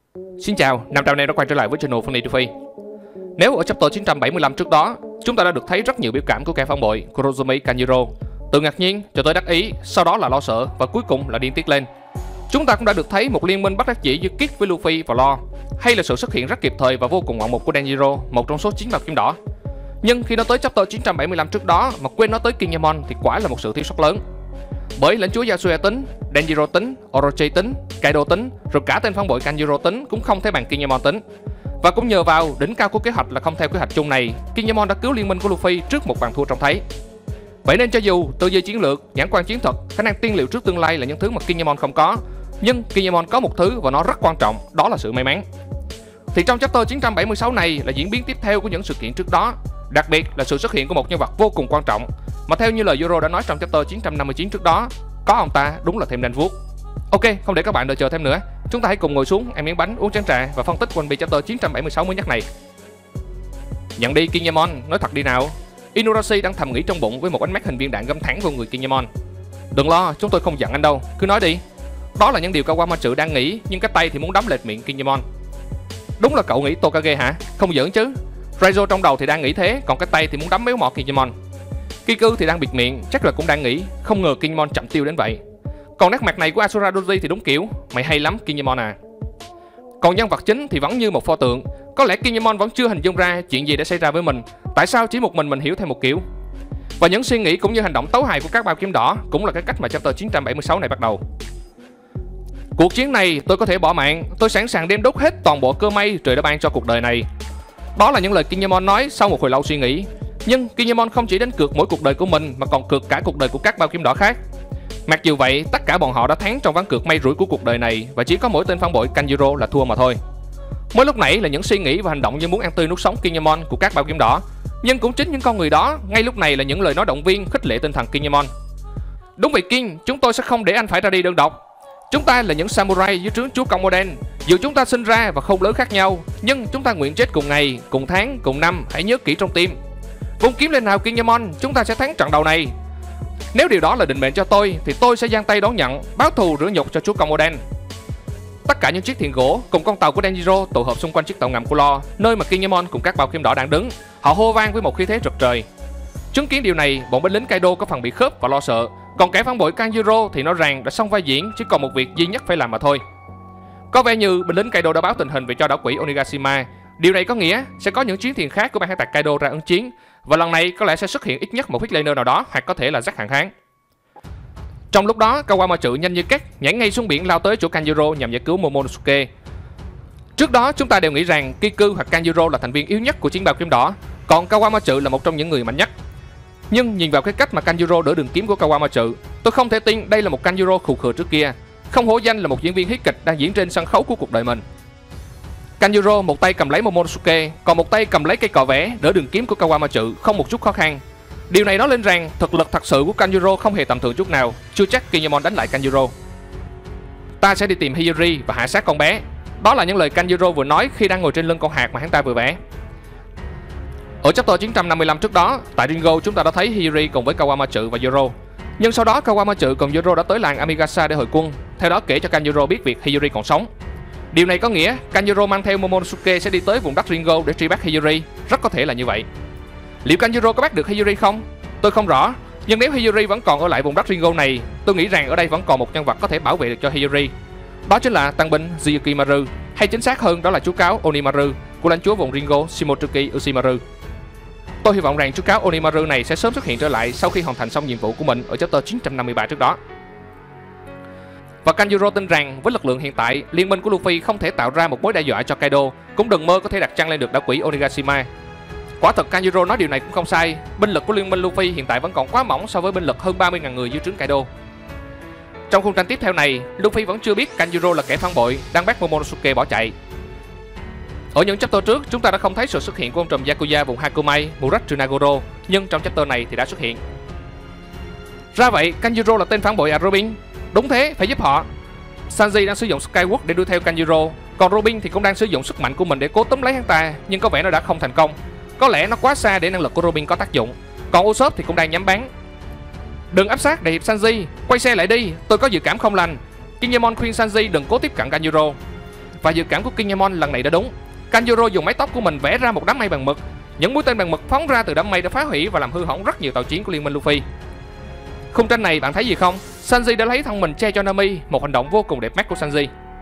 Xin chào, 500 anh em đã quay trở lại với channel Funny TV. Nếu ở chapter 975 trước đó, chúng ta đã được thấy rất nhiều biểu cảm của kẻ phản bội Kurozumi Kanjuro, từ ngạc nhiên cho tới đắc ý, sau đó là lo sợ và cuối cùng là điên tiết lên. Chúng ta cũng đã được thấy một liên minh bất đắc dĩ giữa Kid với Luffy và Law, hay là sự xuất hiện rất kịp thời và vô cùng ngoạn mục của Denjiro, một trong số 9 bào kim đỏ. Nhưng khi nó tới chapter 975 trước đó mà quên nói tới Kinemon thì quả là một sự thiếu sót lớn. Bởi lãnh chúa Yasue tính, Denjiro tính, Orochi tính, Kaido tính, rồi cả tên phản bội Kanjuro tính cũng không thể bằng Kinemon tính. Và cũng nhờ vào đỉnh cao của kế hoạch là không theo kế hoạch chung này, Kinemon đã cứu liên minh của Luffy trước một bàn thua trông thấy. Vậy nên cho dù tư duy chiến lược, nhãn quan chiến thuật, khả năng tiên liệu trước tương lai là những thứ mà Kinemon không có, nhưng Kinemon có một thứ và nó rất quan trọng, đó là sự may mắn. Thì trong chapter 976 này là diễn biến tiếp theo của những sự kiện trước đó, đặc biệt là sự xuất hiện của một nhân vật vô cùng quan trọng mà theo như lời Zoro đã nói trong chapter 959 trước đó, có ông ta đúng là thêm đanh vuốt. Ok, không để các bạn đợi chờ thêm nữa, chúng ta hãy cùng ngồi xuống, ăn miếng bánh, uống chén trà và phân tích One Piece chapter 976 mới nhất này. Nhận đi Kinemon, nói thật đi nào. Inuarashi đang thầm nghĩ trong bụng với một ánh mắt hình viên đạn găm thẳng vào người Kinemon. Đừng lo, chúng tôi không giận anh đâu, cứ nói đi. Đó là những điều Kawamatsu đang nghĩ, nhưng cái tay thì muốn đấm lệch miệng Kinemon. Đúng là cậu nghĩ Tokage hả? Không giỡn chứ. Raizo trong đầu thì đang nghĩ thế, còn cái tay thì muốn đấm méo mỏ Kinemon. Kiku thì đang bịt miệng, chắc là cũng đang nghĩ, không ngờ Kinemon chậm tiêu đến vậy. Còn nét mặt này của Asura Doji thì đúng kiểu, mày hay lắm Kinemon à. Còn nhân vật chính thì vẫn như một pho tượng, có lẽ Kinemon vẫn chưa hình dung ra chuyện gì đã xảy ra với mình, tại sao chỉ một mình hiểu theo một kiểu. Và những suy nghĩ cũng như hành động tấu hài của các bao kiếm đỏ cũng là cái cách mà chapter 976 này bắt đầu. Cuộc chiến này tôi có thể bỏ mạng, tôi sẵn sàng đem đốt hết toàn bộ cơ may trời đã ban cho cuộc đời này. Đó là những lời Kinemon nói sau một hồi lâu suy nghĩ. Nhưng Kinemon không chỉ đánh cược mỗi cuộc đời của mình mà còn cược cả cuộc đời của các bao kiếm đỏ khác. Mặc dù vậy, tất cả bọn họ đã thắng trong ván cược may rủi của cuộc đời này và chỉ có mỗi tên phản bội Kanjuro là thua mà thôi. Mới lúc nãy là những suy nghĩ và hành động như muốn ăn tươi nuốt sống Kinemon của các bao kiếm đỏ, nhưng cũng chính những con người đó ngay lúc này là những lời nói động viên khích lệ tinh thần Kinemon. Đúng vậy King, chúng tôi sẽ không để anh phải ra đi đơn độc. Chúng ta là những samurai dưới trướng chúa Komoden. Dù chúng ta sinh ra và khôn lớn khác nhau, nhưng chúng ta nguyện chết cùng ngày, cùng tháng, cùng năm, hãy nhớ kỹ trong tim. Vung kiếm lên nào Kinemon, chúng ta sẽ thắng trận đầu này. Nếu điều đó là định mệnh cho tôi, thì tôi sẽ giang tay đón nhận, báo thù rửa nhục cho chúa Komoden. Tất cả những chiếc thuyền gỗ cùng con tàu của Denjiro tụ họp xung quanh chiếc tàu ngầm của Law, nơi mà Kinemon cùng các bao kim đỏ đang đứng. Họ hô vang với một khí thế rực trời. Chứng kiến điều này, bọn binh lính Kaido có phần bị khớp và lo sợ, còn kẻ phản bội Kanjuro thì nói rằng đã xong vai diễn, chỉ còn một việc duy nhất phải làm mà thôi. Có vẻ như binh lính Kaido đã báo tình hình về cho đảo quỷ Onigashima. Điều này có nghĩa sẽ có những chiến thuyền khác của bang hải tặc Kaido ra ứng chiến, và lần này có lẽ sẽ xuất hiện ít nhất một Hitlander nào đó, hoặc có thể là Jack hạn hán. Trong lúc đó, Kawamatsu nhanh như cắt nhảy ngay xuống biển lao tới chỗ Kanjuro nhằm giải cứu Momonosuke. Trước đó chúng ta đều nghĩ rằng Kiku hoặc Kanjuro là thành viên yếu nhất của chiến bào kiếm đỏ, còn Kawamatsu là một trong những người mạnh nhất. Nhưng nhìn vào cái cách mà Kanjuro đỡ đường kiếm của Kawamatsu, tôi không thể tin đây là một Kanjuro khù khừa trước kia, không hổ danh là một diễn viên hí kịch đang diễn trên sân khấu của cuộc đời mình. Kanjuro một tay cầm lấy Momonosuke, còn một tay cầm lấy cây cò vẽ đỡ đường kiếm của Kawamatsu không một chút khó khăn. Điều này nói lên rằng thực lực thật sự của Kanjuro không hề tầm thường chút nào, chưa chắc Kinemon đánh lại Kanjuro. Ta sẽ đi tìm Hiyori và hạ sát con bé. Đó là những lời Kanjuro vừa nói khi đang ngồi trên lưng con hạc mà hắn ta vừa vẽ. Ở chapter 955 trước đó, tại Ringo chúng ta đã thấy Hiyori cùng với Kawamatsu và Zoro. Nhưng sau đó Kawamatsu cùng Zoro đã tới làng Amigasa để hội quân, theo đó kể cho Kanjuro biết việc Hiyori còn sống. Điều này có nghĩa Kanjuro mang theo Momonosuke sẽ đi tới vùng đất Ringo để truy bắt Hiyori, rất có thể là như vậy. Liệu Kanjuro có bắt được Hiyori không? Tôi không rõ, nhưng nếu Hiyori vẫn còn ở lại vùng đất Ringo này, tôi nghĩ rằng ở đây vẫn còn một nhân vật có thể bảo vệ được cho Hiyori. Đó chính là tăng binh Ryukimaru, hay chính xác hơn đó là chú cáo Onimaru của lãnh chúa vùng Ringo Shimotsuki Ushimaru. Tôi hy vọng rằng chú cáo Onimaru này sẽ sớm xuất hiện trở lại sau khi hoàn thành xong nhiệm vụ của mình ở chapter 953 trước đó. Và Kanjuro tin rằng với lực lượng hiện tại, liên minh của Luffy không thể tạo ra một mối đe dọa cho Kaido, cũng đừng mơ có thể đặt chân lên được đảo quỷ Onigashima. Quả thật Kanjuro nói điều này cũng không sai, binh lực của liên minh Luffy hiện tại vẫn còn quá mỏng so với binh lực hơn 30.000 người dưới trướng Kaido. Trong khung tranh tiếp theo này, Luffy vẫn chưa biết Kanjuro là kẻ phản bội đang bắt Momonosuke bỏ chạy. Ở những chapter trước, chúng ta đã không thấy sự xuất hiện của ông trùm Yakuza vùng Hakumai, Murashi Nagoro, nhưng trong chapter này thì đã xuất hiện. Ra vậy, Kanjuro là tên phản bội à Robin? Đúng thế, phải giúp họ. Sanji đang sử dụng Skyward để đuổi theo Kanjuro, còn Robin thì cũng đang sử dụng sức mạnh của mình để cố túm lấy hắn ta, nhưng có vẻ nó đã không thành công. Có lẽ nó quá xa để năng lực của Robin có tác dụng. Còn Usopp thì cũng đang nhắm bắn. Đừng áp sát đại hiệp Sanji, quay xe lại đi, tôi có dự cảm không lành. Kinemon khuyên Sanji đừng cố tiếp cận Kanjuro. và dự cảm của Kinemon lần này đã đúng. Kanjuro dùng mái tóc của mình vẽ ra một đám mây bằng mực. Những mũi tên bằng mực phóng ra từ đám mây đã phá hủy và làm hư hỏng rất nhiều tàu chiến của Liên minh Luffy. Khung tranh này bạn thấy gì không? Sanji đã lấy thân mình che cho Nami, một hành động vô cùng đẹp mắt của Sanji.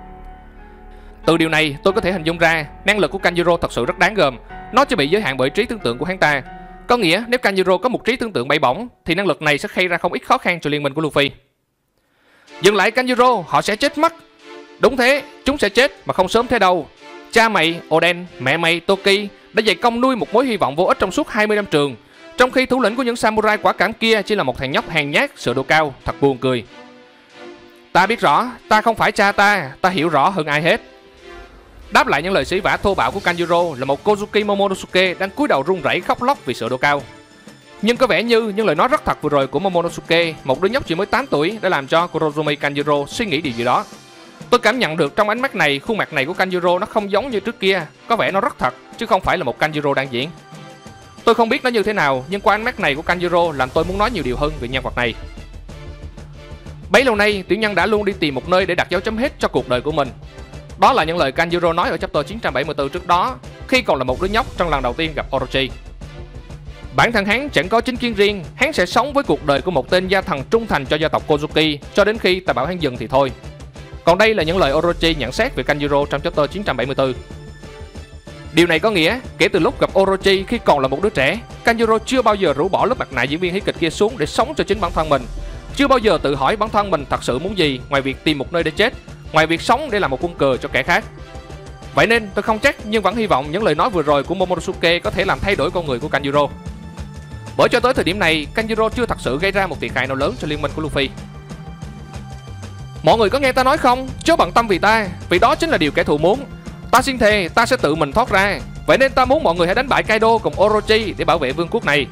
Từ điều này tôi có thể hình dung ra năng lực của Kanjuro thật sự rất đáng gờm. Nó chỉ bị giới hạn bởi trí tưởng tượng của hắn ta. Có nghĩa nếu Kanjuro có một trí tưởng tượng bay bổng thì năng lực này sẽ gây ra không ít khó khăn cho liên minh của Luffy. Dừng lại Kanjuro, họ sẽ chết mất. Đúng thế, chúng sẽ chết mà không sớm thế đâu. Cha mày, Oden, mẹ mày, Toki đã dày công nuôi một mối hy vọng vô ích trong suốt 20 năm trường, trong khi thủ lĩnh của những samurai quả cảm kia chỉ là một thằng nhóc hèn nhát, sợ độ cao, thật buồn cười. Ta biết rõ, ta không phải cha ta hiểu rõ hơn ai hết. Đáp lại những lời sỉ vả thô bạo của Kanjuro là một Kozuki Momonosuke đang cúi đầu run rẩy khóc lóc vì sợ độ cao. Nhưng có vẻ như những lời nói rất thật vừa rồi của Momonosuke, một đứa nhóc chỉ mới 8 tuổi, đã làm cho Kurozumi Kanjuro suy nghĩ điều gì đó. Tôi cảm nhận được trong ánh mắt này, khuôn mặt này của Kanjuro nó không giống như trước kia, có vẻ nó rất thật, chứ không phải là một Kanjuro đang diễn. Tôi không biết nó như thế nào, nhưng qua ánh mắt này của Kanjuro làm tôi muốn nói nhiều điều hơn về nhân vật này. Bấy lâu nay, tiểu nhân đã luôn đi tìm một nơi để đặt dấu chấm hết cho cuộc đời của mình. Đó là những lời Kanjuro nói ở chapter 974 trước đó, khi còn là một đứa nhóc trong lần đầu tiên gặp Orochi. Bản thân hắn chẳng có chính kiến riêng, hắn sẽ sống với cuộc đời của một tên gia thần trung thành cho gia tộc Kozuki cho đến khi ta bảo hắn dừng thì thôi. Còn đây là những lời Orochi nhận xét về Kanjuro trong chapter 974. Điều này có nghĩa, kể từ lúc gặp Orochi khi còn là một đứa trẻ, Kanjuro chưa bao giờ rũ bỏ lớp mặt nạ diễn viên hí kịch kia xuống để sống cho chính bản thân mình. Chưa bao giờ tự hỏi bản thân mình thật sự muốn gì ngoài việc tìm một nơi để chết, ngoài việc sống để làm một quân cờ cho kẻ khác. Vậy nên tôi không chắc nhưng vẫn hy vọng những lời nói vừa rồi của Momonosuke có thể làm thay đổi con người của Kanjuro. Bởi cho tới thời điểm này, Kanjuro chưa thật sự gây ra một thiệt hại nào lớn cho liên minh của Luffy. Mọi người có nghe ta nói không? Chớ bận tâm vì ta, vì đó chính là điều kẻ thù muốn. Ta xin thề, ta sẽ tự mình thoát ra. Vậy nên ta muốn mọi người hãy đánh bại Kaido cùng Orochi để bảo vệ vương quốc này.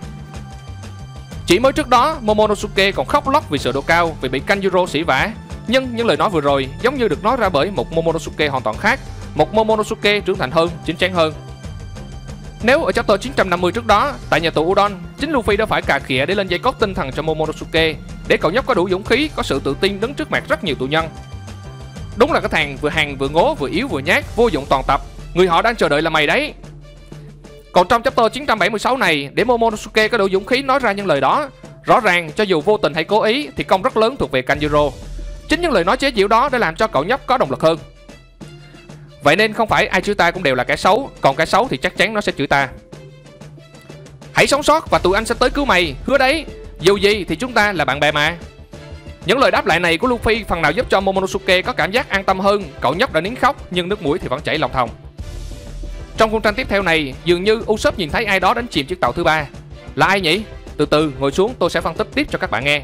Chỉ mới trước đó, Momonosuke còn khóc lóc vì sợ độ cao, vì bị Kanjuro sỉ vả. Nhưng những lời nói vừa rồi giống như được nói ra bởi một Momonosuke hoàn toàn khác, một Momonosuke trưởng thành hơn, chín chắn hơn. Nếu ở chapter 950 trước đó, tại nhà tù Udon, chính Luffy đã phải cà khịa để lên dây cót tinh thần cho Momonosuke, để cậu nhóc có đủ dũng khí, có sự tự tin đứng trước mặt rất nhiều tù nhân. Đúng là cái thằng vừa hằn vừa ngố, vừa yếu vừa nhát, vô dụng toàn tập. Người họ đang chờ đợi là mày đấy. Còn trong chapter 976 này, để Momonosuke có đủ dũng khí nói ra những lời đó, rõ ràng cho dù vô tình hay cố ý thì công rất lớn thuộc về Kanjuro. Chính những lời nói chế giễu đó đã làm cho cậu nhóc có động lực hơn. Vậy nên không phải ai chửi ta cũng đều là kẻ xấu, còn kẻ xấu thì chắc chắn nó sẽ chửi ta. Hãy sống sót và tụi anh sẽ tới cứu mày, hứa đấy. Dù gì thì chúng ta là bạn bè mà. Những lời đáp lại này của Luffy phần nào giúp cho Momonosuke có cảm giác an tâm hơn. Cậu nhóc đã nín khóc nhưng nước mũi thì vẫn chảy lòng thòng. Trong khung tranh tiếp theo này, dường như Usopp nhìn thấy ai đó đánh chìm chiếc tàu thứ ba. Là ai nhỉ? Từ từ ngồi xuống, tôi sẽ phân tích tiếp cho các bạn nghe.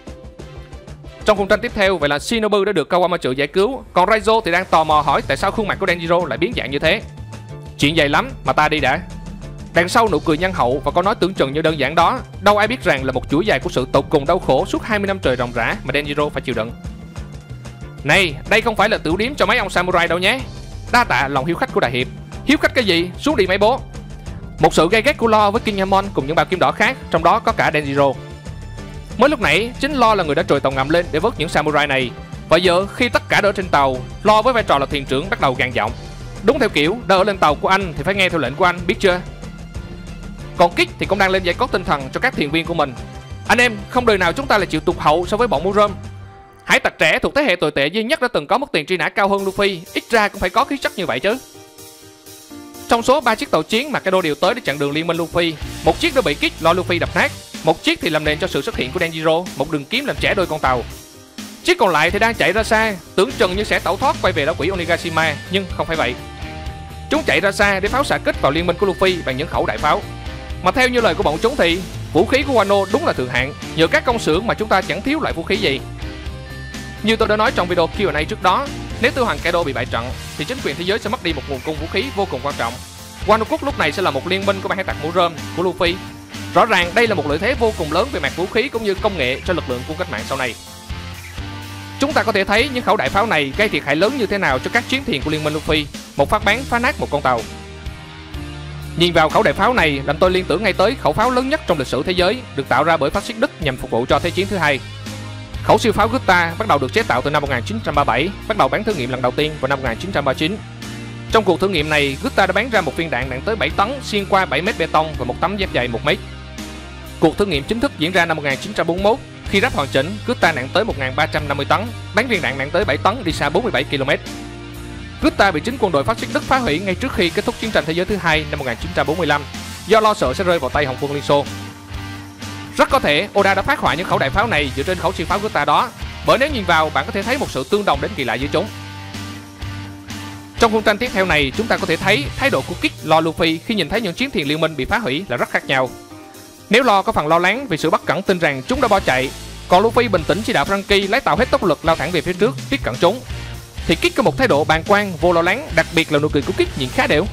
Trong khung tranh tiếp theo, vậy là Shinobu đã được Kawamatsu giải cứu, còn Raizo thì đang tò mò hỏi tại sao khuôn mặt của Denjiro lại biến dạng như thế. Chuyện dài lắm, mà ta đi đã. Đằng sau nụ cười nhân hậu và câu nói tưởng chừng như đơn giản đó, đâu ai biết rằng là một chuỗi dài của sự tột cùng đau khổ suốt 20 năm trời ròng rã mà Denjiro phải chịu đựng. Này, đây không phải là tiểu điếm cho mấy ông samurai đâu nhé. Đa tạ lòng hiếu khách của đại hiệp. Hiếu khách cái gì? Xuống đi mấy bố. Một sự gay gắt của Law với Kinemon cùng những bào kim đỏ khác, trong đó có cả Denjiro. Mới lúc nãy, chính Law là người đã trồi tàu ngầm lên để vớt những samurai này. Và giờ khi tất cả đã ở trên tàu, Law với vai trò là thuyền trưởng bắt đầu gằn giọng. Đúng theo kiểu, đã ở lên tàu của anh thì phải nghe theo lệnh của anh, biết chưa? Còn Kid thì cũng đang lên dây cót tinh thần cho các thuyền viên của mình. Anh em, không đời nào chúng ta lại chịu tụt hậu so với bọn Murom. Hải tặc trẻ thuộc thế hệ tồi tệ duy nhất đã từng có mức tiền truy nã cao hơn Luffy, ít ra cũng phải có khí chất như vậy chứ. Trong số 3 chiếc tàu chiến mà Kaido điều tới để chặn đường liên minh Luffy, một chiếc đã bị Kid lo Luffy đập nát, một chiếc thì làm nền cho sự xuất hiện của Denjiro, một đường kiếm làm chẻ đôi con tàu. Chiếc còn lại thì đang chạy ra xa, tưởng chừng như sẽ tẩu thoát quay về đảo quỷ Onigashima, nhưng không phải vậy. Chúng chạy ra xa để pháo xạ kích vào liên minh của Luffy bằng những khẩu đại pháo. Mà theo như lời của bọn chúng thì vũ khí của Wano đúng là thượng hạng, nhờ các công xưởng mà chúng ta chẳng thiếu loại vũ khí gì. Như tôi đã nói trong video Q&A trước đó, nếu Tư Hoàng Kaido bị bại trận thì chính quyền thế giới sẽ mất đi một nguồn cung vũ khí vô cùng quan trọng. Wano Quốc lúc này sẽ là một liên minh của băng hải tặc Murom của Luffy. Rõ ràng đây là một lợi thế vô cùng lớn về mặt vũ khí cũng như công nghệ cho lực lượng quân cách mạng sau này. Chúng ta có thể thấy những khẩu đại pháo này gây thiệt hại lớn như thế nào cho các chiến thuyền của liên minh Luffy, một phát bắn phá nát một con tàu. Nhìn vào khẩu đại pháo này làm tôi liên tưởng ngay tới khẩu pháo lớn nhất trong lịch sử thế giới, được tạo ra bởi phát xít Đức nhằm phục vụ cho Thế chiến thứ hai. Khẩu siêu pháo Gutta bắt đầu được chế tạo từ năm 1937, bắt đầu bắn thử nghiệm lần đầu tiên vào năm 1939. Trong cuộc thử nghiệm này, Gutta đã bắn ra một viên đạn nặng tới 7 tấn xuyên qua 7 mét bê tông và một tấm giáp dày 1 mét. Cuộc thử nghiệm chính thức diễn ra năm 1941. Khi ráp hoàn chỉnh, Gutta nặng tới 1.350 tấn, bắn viên đạn nặng tới 7 tấn đi xa 47 km. Gutta bị chính quân đội phát xít Đức phá hủy ngay trước khi kết thúc chiến tranh thế giới thứ hai năm 1945 do lo sợ sẽ rơi vào tay Hồng quân Liên Xô. Rất có thể Oda đã phát họa những khẩu đại pháo này dựa trên khẩu xuyên pháo Gutta đó, bởi nếu nhìn vào bạn có thể thấy một sự tương đồng đến kỳ lạ giữa chúng. Trong khung tranh tiếp theo này, chúng ta có thể thấy thái độ của Kid, Law, Luffy khi nhìn thấy những chiến thuyền liên minh bị phá hủy là rất khác nhau. Nếu Law có phần lo lắng vì sự bất cẩn tin rằng chúng đã bỏ chạy, còn Luffy bình tĩnh chỉ đạo Franky lấy tạo hết tốc lực lao thẳng về phía trước tiếp cận chúng, thì Kid có một thái độ bàng quan, vô lo lắng, đặc biệt là nụ cười của Kid nhìn khá đều.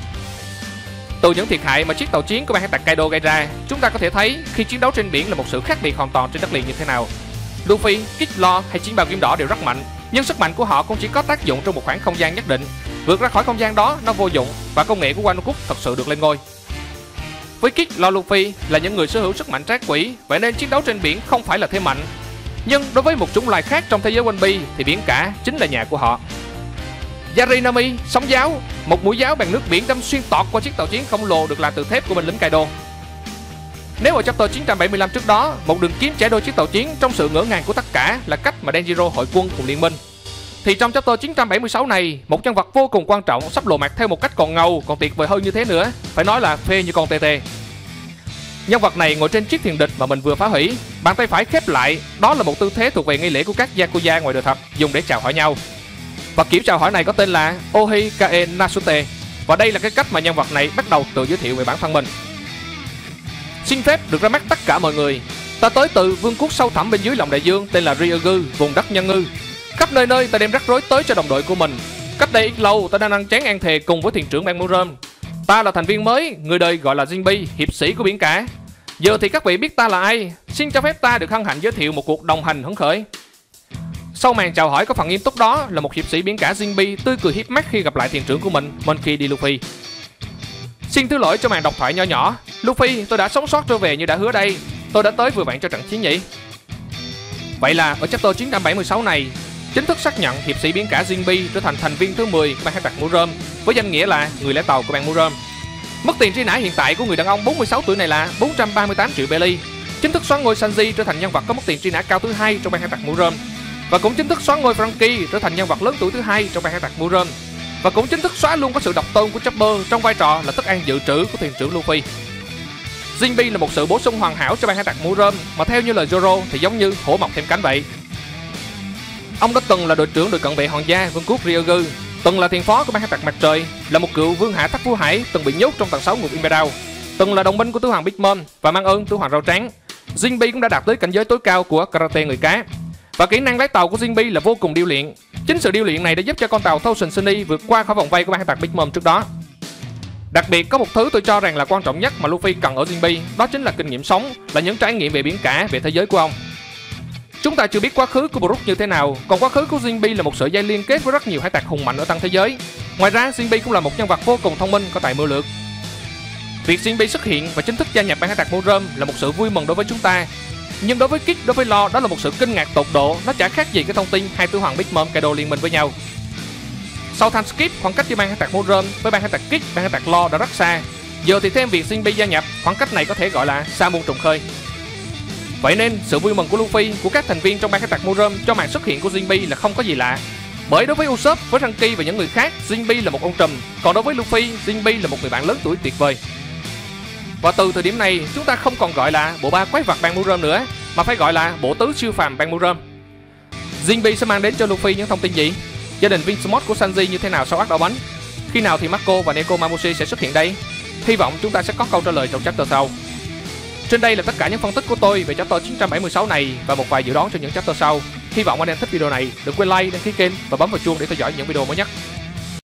Từ những thiệt hại mà chiếc tàu chiến của bang hải tặc Kaido gây ra, chúng ta có thể thấy khi chiến đấu trên biển là một sự khác biệt hoàn toàn trên đất liền như thế nào. Luffy, Kid, Law hay chiến bào kim đỏ đều rất mạnh, nhưng sức mạnh của họ cũng chỉ có tác dụng trong một khoảng không gian nhất định. Vượt ra khỏi không gian đó nó vô dụng, và công nghệ của Wano Cook thật sự được lên ngôi. Với Kid, Law, Luffy là những người sở hữu sức mạnh trác quỷ, vậy nên chiến đấu trên biển không phải là thế mạnh. Nhưng đối với một chủng loài khác trong thế giới One Piece thì biển cả chính là nhà của họ. Yarinami, sóng giáo, một mũi giáo bằng nước biển đâm xuyên tọt qua chiếc tàu chiến khổng lồ được làm từ thép của binh lính Kaido. Nếu ở chapter 975 trước đó, một đường kiếm chẻ đôi chiếc tàu chiến trong sự ngỡ ngàng của tất cả là cách mà Denjiro hội quân cùng liên minh, thì trong chapter 976 này, một nhân vật vô cùng quan trọng sắp lộ mặt theo một cách còn ngầu, còn tuyệt vời hơn như thế nữa, phải nói là phê như con TT. Nhân vật này ngồi trên chiếc thuyền địch mà mình vừa phá hủy, bàn tay phải khép lại, đó là một tư thế thuộc về nghi lễ của các Yakuza ngoài đời thật, dùng để chào hỏi nhau. Và kiểu chào hỏi này có tên là Ohikae Nasute, và đây là cái cách mà nhân vật này bắt đầu tự giới thiệu về bản thân mình. Xin phép được ra mắt tất cả mọi người, ta tới từ vương quốc sâu thẳm bên dưới lòng đại dương tên là Ryugu, vùng đất nhân ngư. Khắp nơi nơi ta đem rắc rối tới cho đồng đội của mình. Cách đây ít lâu ta đang ăn chén ăn thề cùng với thuyền trưởng bang Murom. Ta là thành viên mới, người đời gọi là Jinbe, hiệp sĩ của biển cả. Giờ thì các vị biết ta là ai, xin cho phép ta được hân hạnh giới thiệu một cuộc đồng hành hứng khởi. Sau màn chào hỏi có phần nghiêm túc đó là một hiệp sĩ biển cả Jinbe tươi cười hiếp mắt khi gặp lại thuyền trưởng của mình, Monkey D. Luffy. Xin thứ lỗi cho màn độc thoại nho nhỏ. Luffy, tôi đã sống sót trở về như đã hứa đây. Tôi đã tới vừa vặn cho trận chiến nhỉ. Vậy là ở chapter 976 này, chính thức xác nhận hiệp sĩ biển cả Jinbe trở thành thành viên thứ 10 của bang hải tặc Murom, với danh nghĩa là người lái tàu của bang Murom. Mức tiền truy nã hiện tại của người đàn ông 46 tuổi này là 438 triệu belly. Chính thức xoán ngôi Sanji trở thành nhân vật có mức tiền truy nã cao thứ hai trong bang hải tặc Murom, và cũng chính thức xoán ngôi Franky trở thành nhân vật lớn tuổi thứ hai trong bang hải tặc Murom, và cũng chính thức xóa luôn có sự độc tôn của Chopper trong vai trò là thức ăn dự trữ của thuyền trưởng Luffy. Jinbe là một sự bổ sung hoàn hảo cho bang hải tặc Murom, mà theo như lời Zoro thì giống như hổ mọc thêm cánh vậy. Ông đã từng là đội trưởng đội cận vệ hoàng gia vương quốc Ryugu, từng là thiền phó của bang hải tặc mặt trời, là một cựu vương hạ thất phú hải từng bị nhốt trong tầng 6 ngục Imperial, từng là đồng minh của tứ hoàng Big Mom và mang ơn tứ hoàng rau trắng. Jinbe cũng đã đạt tới cảnh giới tối cao của karate người cá, và kỹ năng lái tàu của Jinbe là vô cùng điêu luyện. Chính sự điêu luyện này đã giúp cho con tàu Thousand Sunny vượt qua khỏi vòng vây của bang hải tặc Big Mom trước đó. Đặc biệt có một thứ tôi cho rằng là quan trọng nhất mà Luffy cần ở Jinbe, đó chính là kinh nghiệm sống, là những trải nghiệm về biển cả, về thế giới của ông. Chúng ta chưa biết quá khứ của Brook như thế nào, còn quá khứ của Jinbe là một sợi dây liên kết với rất nhiều hải tặc hùng mạnh ở tân thế giới. Ngoài ra, Jinbe cũng là một nhân vật vô cùng thông minh, có tài mưu lược. Việc Jinbe xuất hiện và chính thức gia nhập bang hải tặc Murom là một sự vui mừng đối với chúng ta. Nhưng đối với Kid, đối với Law, đó là một sự kinh ngạc tột độ, nó chả khác gì cái thông tin hai tứ hoàng Big Mom Kaido liên minh với nhau. Sau time skip, khoảng cách giữa bang hải tặc Murom với bang hải tặc Kid, bang hải tặc Law đã rất xa. Giờ thì thêm việc Jinbe gia nhập, khoảng cách này có thể gọi là sa môn trùng khơi. Vậy nên sự vui mừng của Luffy, của các thành viên trong bang hải tặc Murom cho màn xuất hiện của Jinbe là không có gì lạ. Bởi đối với Usopp, với Franky và những người khác, Jinbe là một ông trùm, còn đối với Luffy, Jinbe là một người bạn lớn tuổi tuyệt vời. Và từ thời điểm này, chúng ta không còn gọi là bộ ba quái vật bang Murom nữa, mà phải gọi là bộ tứ siêu phàm bang Murom. Jinbe sẽ mang đến cho Luffy những thông tin gì? Gia đình Vinsmart của Sanji như thế nào sau arc đỏ bánh? Khi nào thì Marco và Nekomamushi sẽ xuất hiện đây? Hy vọng chúng ta sẽ có câu trả lời trong chapter sau. Trên đây là tất cả những phân tích của tôi về chapter 976 này và một vài dự đoán cho những chapter sau. Hy vọng anh em thích video này, đừng quên like, đăng ký kênh và bấm vào chuông để theo dõi những video mới nhất.